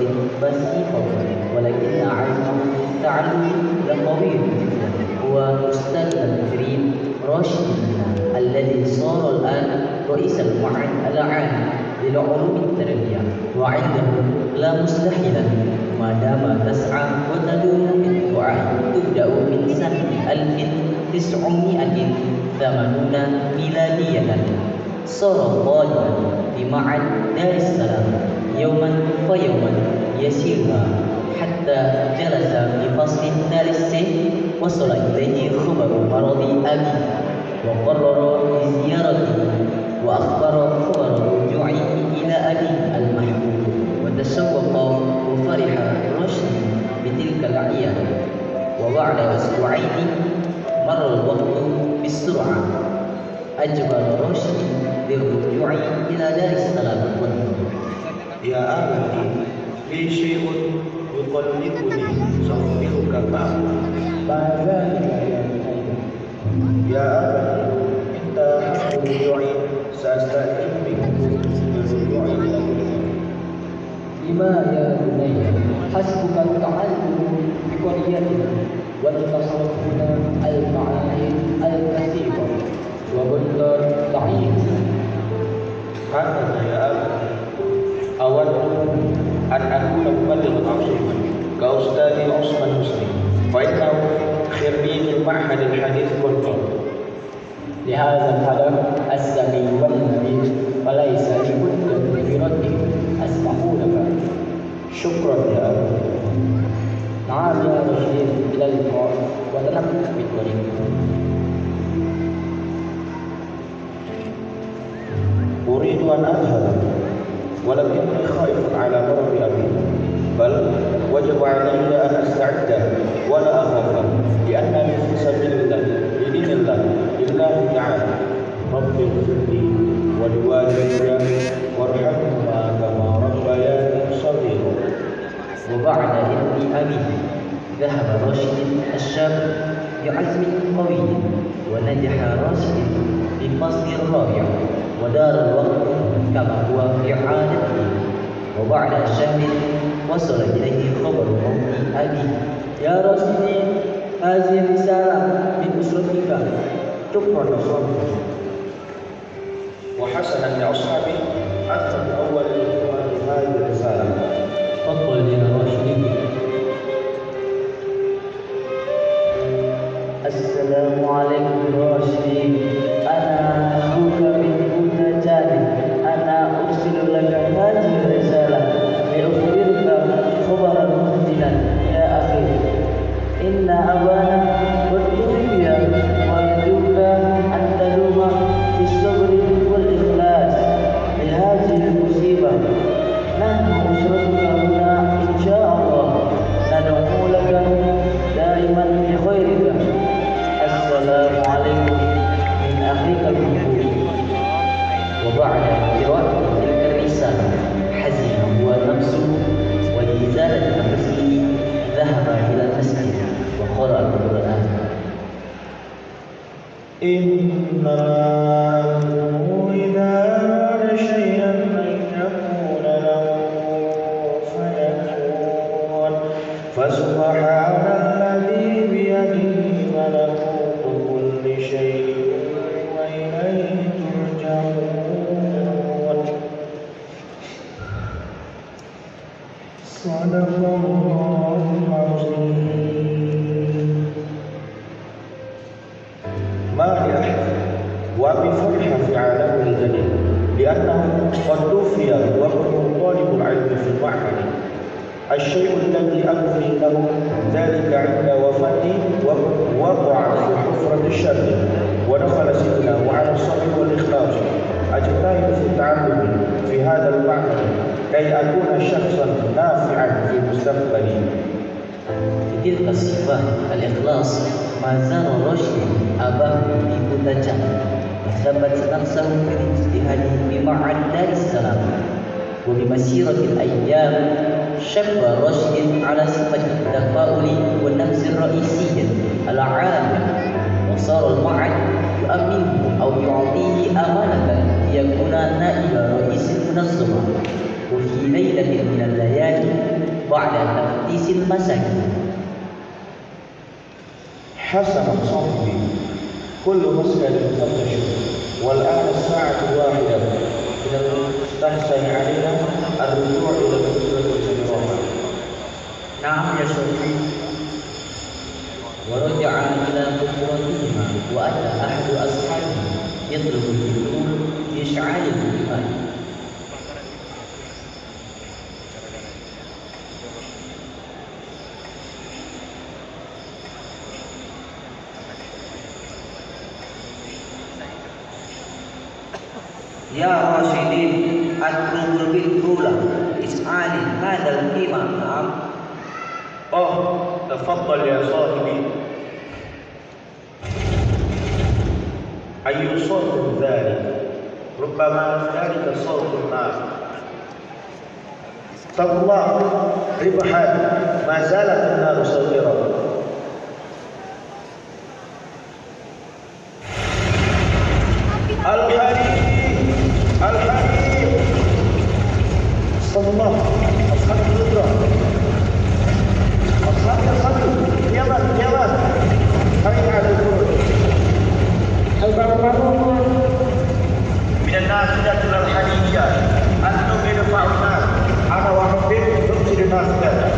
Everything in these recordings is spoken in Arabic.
بسيطة، ولكن عزمه في التعلم لقوي جدا. هو أستاذنا الكريم راشد منا الذي صار الآن رئيس المعهد العام للعلوم التربية، وعنده لا مستحيل ما دام تسعى وتدوم بالدعاء. تبدأ من سنة 1980 ميلادية. صار طالبا في معهد دار السلام يوما فيوما يسيرها، حتى جلس في فصل الثالث وصل إليه خبر مرض أبيه، وقرر بزيارته وأخبر خبر رجوعه إلى أبيه المحبوب، وتشوق وفرح رشد بتلك العيادة. وبعد أسبوعين مر الوقت بسرعة، أجبر رشد بالرجوع إلى دار السلام والنور. يا أبتي، لي شيء يقلقني سأخبرك معه. بعد ذلك يا بني. يا أبتي، إن حق رجوعي سأستأذن بك بالرجوع إلى بلدي. لما يا بني؟ حسبك التعلم بقريتنا، وانتصرت هنا المعاهد الكثيرة وبندر ضعيف. هكذا يا أبتي، أود أن أكون مبلغا عظيما كأستاذ عثمان مسلم، فإنه خريج المعهد الحديث والفقه. لهذا الهدف السمي والنبيل وليس لبد برده. أسمحوا لك. شكرا يا أبتي. تعال يا رشيد إلى اللقاء وتنبه بالطريق. أريد أن أذهب، ولكني خائف على مرض أبي، بل وجب علي أن أستعد ولا أخاف، لأنني في سبيل الله بدين الله لله تعالى. رب اغفر لي ولوالدي وارحمهما كما ربياني صغيرا. وبعد ابن أبيه ذهب راشد الشاب بعزم قوي، ونجح راشد في فصل الرابع، ودار الوقت كما هو في عادته. وبعد شهر وصل إليه خبر موت أبيه. يا راشد، هذه رسالة من أسرتك. شكرا أصحابي. وحسنا يا أصحابي، أنت من أول الإخوان هذه الرسالة. تفضل يا راشد. السلام عليكم راشد، أنا أخوك من جانب. أنا أرسل لك هذه الرسالة لأخبرك خبرا محزنا يا أخي. إن أبانا قد توفي، وأرجوك أن تدوم بالصبر والإخلاص لهذه المصيبة. نحن أسرتك هنا إن شاء الله ندعو لك دائما بخيرك. السلام عليكم من أخيك المحبوب. وبعد قراءة تلك الرسالة حزن هو نفسه، ولإزالة نفسه ذهب إلى المسجد وقرأ القرآن. إنما أمره إذا أراد شيئا أن يقول له فيكون. فسبحان الذي بيده ملكوت كل شيء وإليه ترجعون. صدق الله العظيم. ما لأحد وبفرحة في عالمه الجديد، لأنه قد توفي وهو طالب العلم في المعهد. الشيء الذي أبغي له ذلك عند وفاتي وقع في حفرة الشر، ودخل سجنه على الصبر والإخلاص. أجتهد في التعلم في هذا المعهد كي أكون شخصا نافعا في مستقبلي. بتلك الصفات الإخلاص ما زال رشد أباه بكتجة، وثبت نفسه في الاجتهاد بمعهد دار السلام. وبمسيرة الأيام شب رشد على صفة التفاؤل والنفس الرئيسية العامة، وصار المعهد يؤمنه أو يعطيه أمانة ليكون نائب رئيس المنظمة. وفي ليلة من الليالي بعد تفتيش المساجد. حسن صحبي كل مسجد مفتش، والآن الساعة 1 من المستحسن علينا الرجوع إلى القبلة والجمرات. نعم يا شيخ. ورجع إلى قبورتهما وأتى أحد أصحابه يطلب الدخول بإشعال الإيمان. يا راشدين أطلب بالدخول إشعال هذا الإيمان. نعم. تفضل يا صاحبي. أي صوت ذلك؟ ربما ذلك صوت الناس. تالله ربحا ما زالت النار صغيرة. الحريق صلى الله أصحاب الرضا أصحاب الخلق يمن حريق على الكل من الناس تدخل الحديثة أنتم يدفع الناس أنا وحبي نبصر الناس كذا.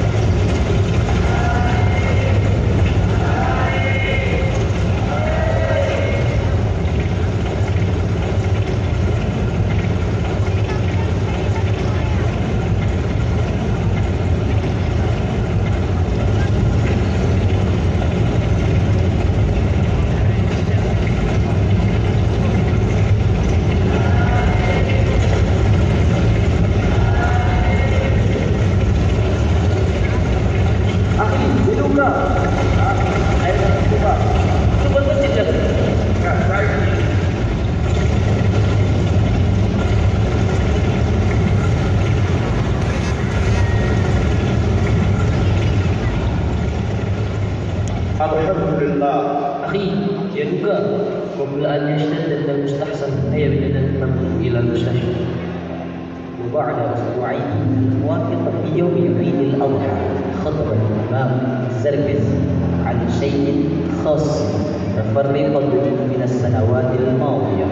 Alhamdulillah. أخي يدك قبل أن يشتد المستحسن هي من التنقل إلى المستشفى. وبعد أسبوعين موافق في يوم عيد الأضحى خطب الإمام الزركس عن شيء خاص متفرقة من السنوات الماضية.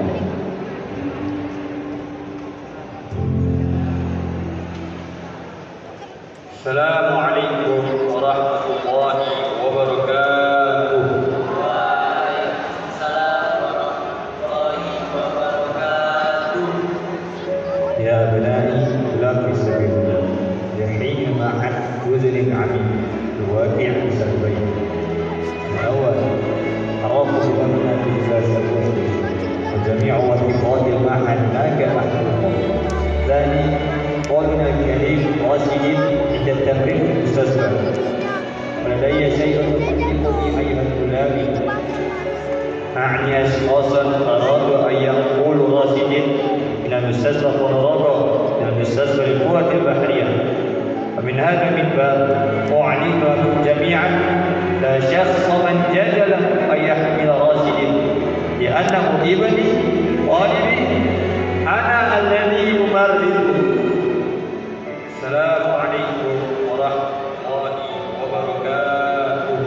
السلام عليكم ورحمة الله وبركاته. وعليكم السلام ورحمة الله وبركاته. يا أبنائي لا في سبيل الله يحين مع وزن عميق الواقع في سبيل. الأول حرام صيامنا في جلسة الوزن وجميع وثيقات المعهد ما كان محفوظا. ثاني قولنا الكريم راشدين عند التمرين في المستشفى. ولدي شيء يحدثني أيها الطلاب، أعني أشخاصا أرادوا أن ينقلوا راشدين من المستشفى كولورادو إلى المستشفى للقوات البحرية. ومن هذا المنبر أعلمكم جميعا لا شخص من جدل أن يحمل راشدين لأنه ابني طالبي أنا الذي أمرضه. السلام عليكم ورحمة الله وبركاته.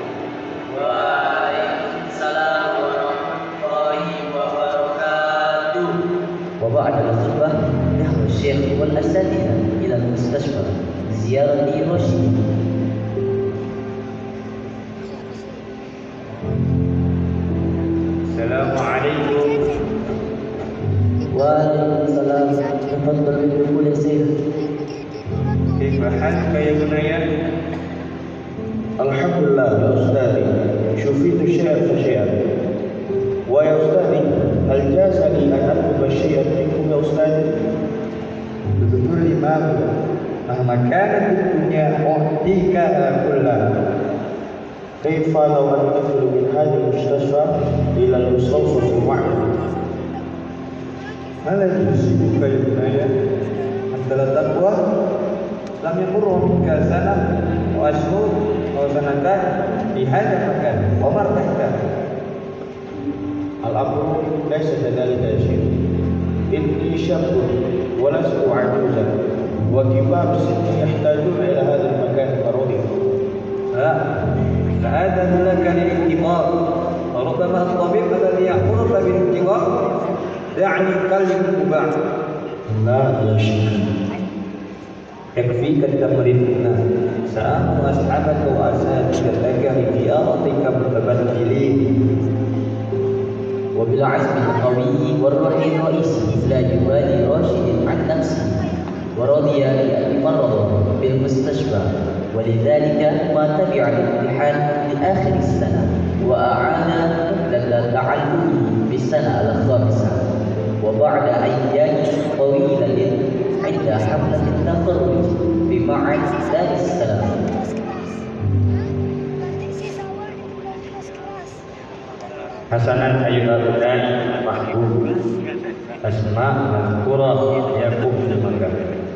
وعليكم السلام ورحمة الله وبركاته. وبعد الخطبة ذهب الشيخ والأساتذة إلى المستشفى لزيارة راشد. السلام عليكم. وعليكم السلام. تفضل بالدخول يا سيد. كيف حالك يا بني؟ الحمد لله يا أستاذي، شفيت شيئا فشيئا. ويا أستاذي هل جاز لي أن أطلب شيئا منكم يا أستاذي؟ بذكر الإمام مهما كانت الدنيا أعطيكها كلها. كيف لو أنتقل من هذه المستشفى إلى المستوصف المعهد؟ ما الذي يصيبك يا بني؟ أنت لا تقوى؟ لم يمر منك سنة وأشهر أو سنتان في هذا المكان وما ارتحت. الأمر ليس كذلك يا شيخ. إني شاب ولست عجوزا، وكبار سني يحتاجون دعني كالمباح. لا يا شيخ. يكفيك التمرين هنا. سأمر أصحابك وأساتذتك بزيارتك متبدلين. وبالعزم القوي والروح الرئيسي لا يبالي راشد عن نفسه، ورضي بأن مرض في المستشفى، ولذلك ما تبع الامتحان لآخر السنة، وأعان تعلمه في السنة الخامسة. وبعد أيام طويلة عند حفلة التخرج في معهد دار السلام. حسنا أيها الأبناء محبوب، أسماء مذكورة يقوم بالمنكر.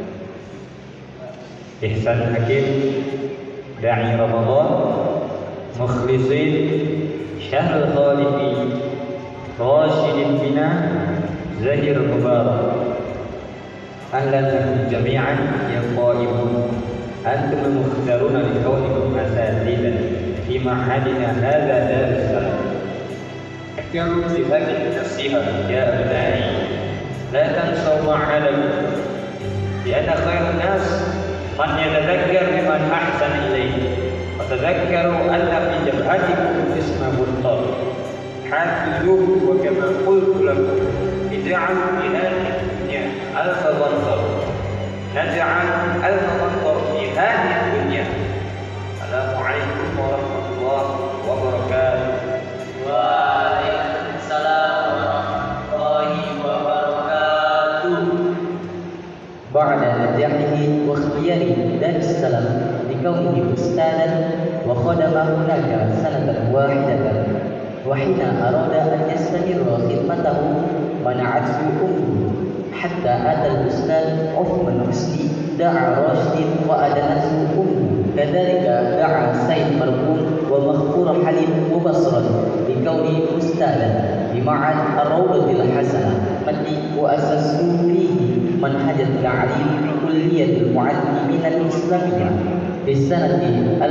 إحسان حكيم، داعي رمضان، مخلصين، شهر الخالقين، راشد بنا، زهير مبارك. أهلا بكم جميعا يا قائمون، أنتم المختارون لكونكم أساتذة في معهدنا هذا دار السلام. احترموا في هذه النصيحة يا أبنائي، لا تنسوا معهدكم، لأن خير الناس من يتذكر بمن أحسن إليه. وتذكروا أن في جبهتكم اسمه الطرد. حافظوه، وكما قلت لكم اجعلوا في هذه الدنيا ألف منظر، نجعل ألف منظر في هذه الدنيا. السلام عليكم ورحمة الله وبركاته. وعليكم السلام ورحمة الله وبركاته. بعد نجاحه واختياره دار السلام لكونه أستاذا وخدم هناك سنة واحدة، وحين أراد أن يستمر خدمته منعته أمه، حتى أتى الأستاذ عثمان حسني دعا راشد وأذنته أمه. كذلك دعا سيد مرحوم ومغفور حليم مبصرا لكونه أستاذا بمعهد الروضة الحسنة التي وأسسوا فيه منهج التعليم كلية المعلمين الإسلامية في سنة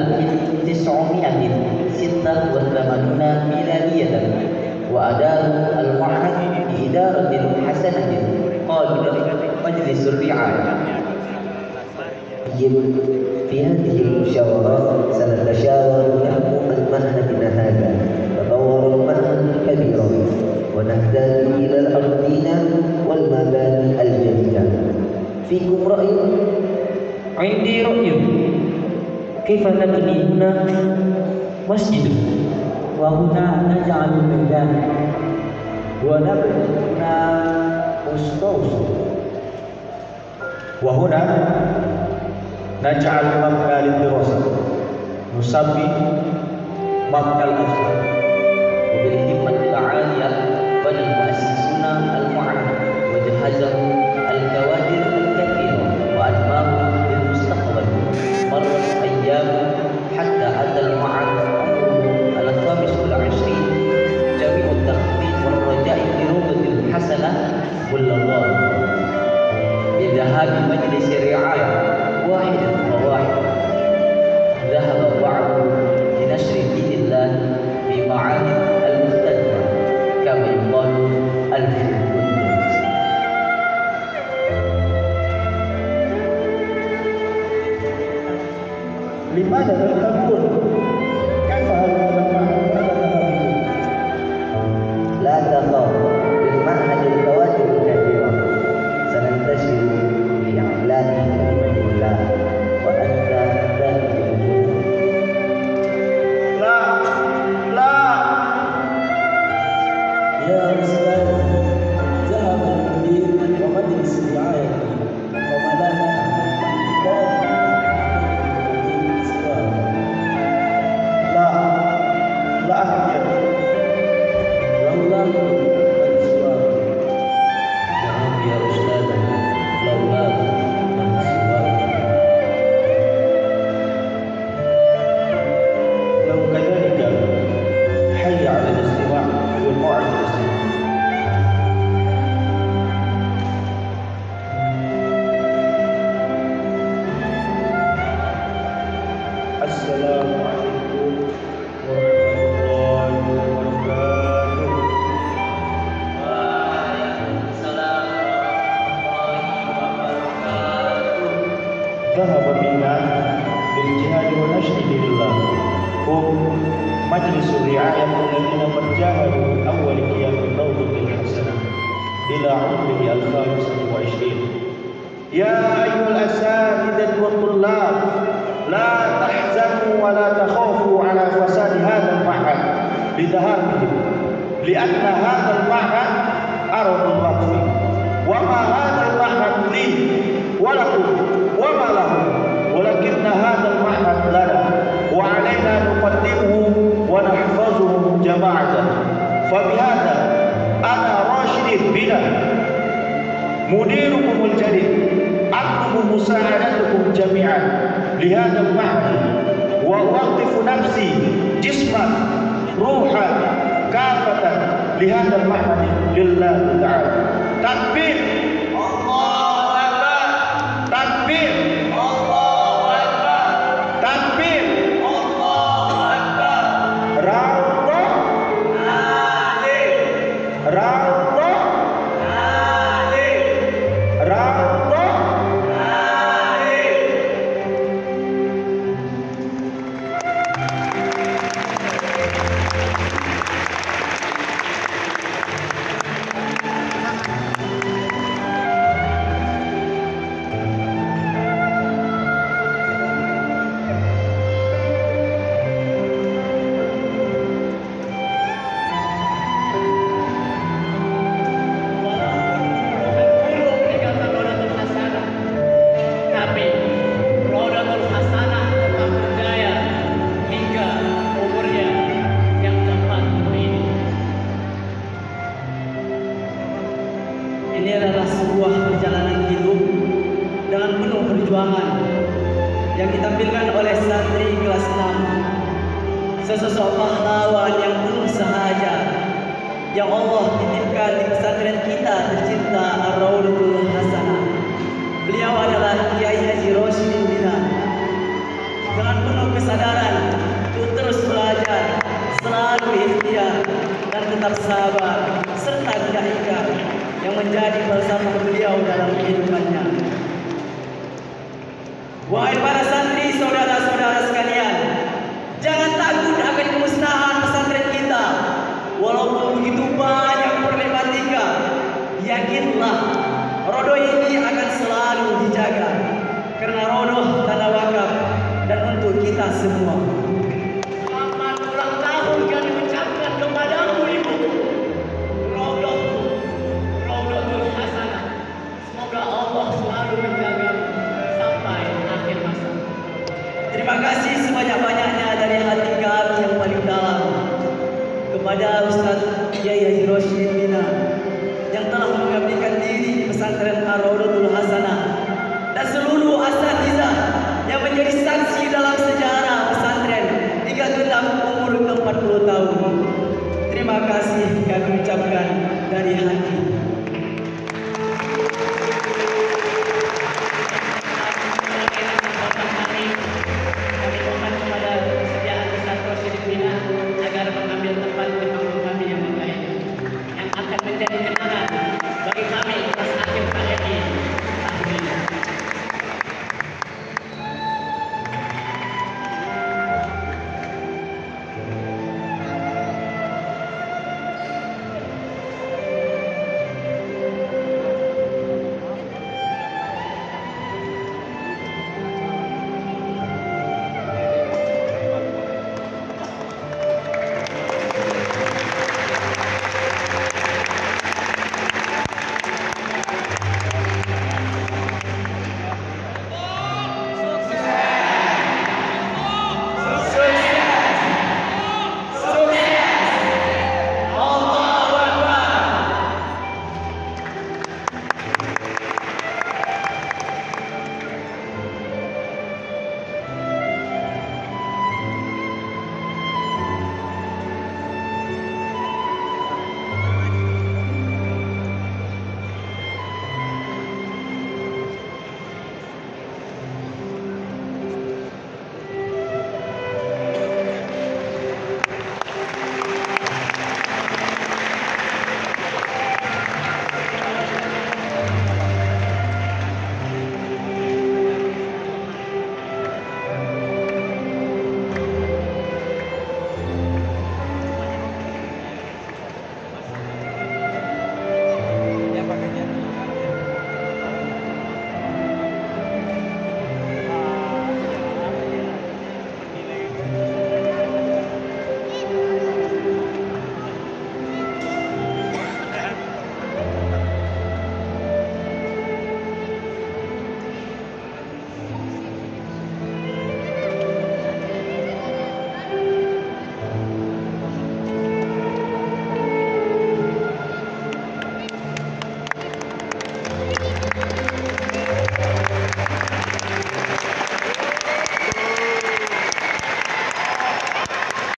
1986 ميلادية، وأداروا المعهد بإدارة حسنة قابلة مجلس الرعاية. في هذه المشاورات سنتشاور نحو منهجنا هذا، تطور المنهج كبيرا، ونحتاج إلى الأرضين والمباني الجديدة. فيكم رأي؟ عندي رأي. كيف نبني هنا مسجد، وهنا نجعل الميدان، ونبني هنا مستوصف، وهنا نجعل مبنى للدراسة، نسمي مبنى الأزهر. وبالهمة العالية بنى المؤسسون المعهد وجهزوا الكوادر الكثيرة وأنماه للمستقبل. مرت أيام حتى أتى المعهد عمره 25، جميع التخطيط والرجاء في روضة الحسنة كل الله بذهاب مجلس الرعاية واحد فواحد. ذهب بعض لنشر دين الله في معاهد المختلفة كما يقال ألف كنوز. لماذا تذهبون؟ كيف هذا المعهد؟ لا تخاف، بالمعهد الكواكب الكثيرة سننتشر بإعلان كلمة الله، وأنت ذاهب الجنة. لا لا يا أستاذ، ذهب المدير ومجلس الرعاية وما لنا سواه. ذهب بنا بالجهاد ونشر دين الله هم مجلس الرعاية الذين قد جاهدوا من أول قيام الروضة الحسنة إلى عمره 25. يا أيها الأساتذة والطلاب لا تحزنوا ولا تخافوا على فساد هذا المعهد لذهابهم، لأن هذا المعهد أرض الله فيه، وما هذا المعهد لي ولكم وما لهم، ولكن هذا المعهد لنا وعلينا نقدمه ونحفظه جماعة. فبهذا أنا راشد بنا مديركم الجديد أطلب مساعدتكم جميعا لهذا المعهد، وأوقف نفسي جسما روحا كافة لهذا المعهد لله تعالى. تكبير، الله أكبر، تكبير، الله أكبر، تكبير، الله أكبر. رaudo alif, raudo alif, raudo alif. Ini adalah sebuah perjalanan hidup dengan penuh perjuangan yang ditampilkan oleh santri kelas 6. Sesosok pahlawan yang penuh sahaja yang Allah titipkan di pesantren kita tercinta Ar-Raudhatul Hasanah. Beliau adalah Kiai Haji Rosyidin Bina. Dengan penuh kesadaran untuk terus belajar, selalu ikhtiar dan tetap sabar serta tidak ingkar yang menjadi falsafah beliau dalam kehidupannya. Wahai para santri, saudara-saudara sekalian, jangan takut akan kemusnahan pesantren kita. Walaupun begitu banyak problematika, yakinlah rodoh ini akan selalu dijaga, karena rodoh tanah wakaf dan untuk kita semua. Selamat ulang tahun yang diucapkan kepadamu ibuku. Raudhatul Hasanah. Semoga Allah selalu menjaga sampai akhir masa. Terima kasih sebanyak-banyaknya dari hati kami yang paling dalam kepada Ustaz Kiai Haji Rosyidin Bina yang telah mengabdikan diri di pesantren Ar-Raudhatul Hasanah